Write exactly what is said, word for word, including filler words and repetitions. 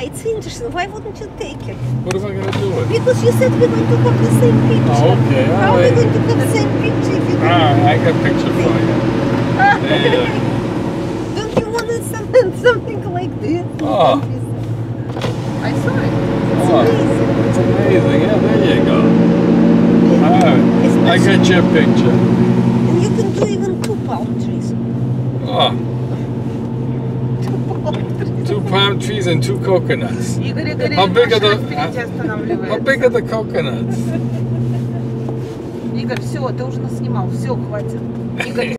it's interesting. Why wouldn't you take it? What am I going to do with it? Because you said we're going to have the same picture. Oh, okay. How All are we right. going to have the same picture if you don't? Ah, I got a picture for you. There. Don't you want something, something like this? Oh. I saw it. It's Oh, amazing. it's amazing. Yeah, there you go. Yeah. All right. I Especially- got your picture. And you can do even two palm trees. Oh, Two palm trees. two palm trees and two coconuts. Игорь, Игорь, How big are the- машина впереди останавливается. How big are the coconuts? Игорь, все, ты уже наснимал, все, хватит. Игорь,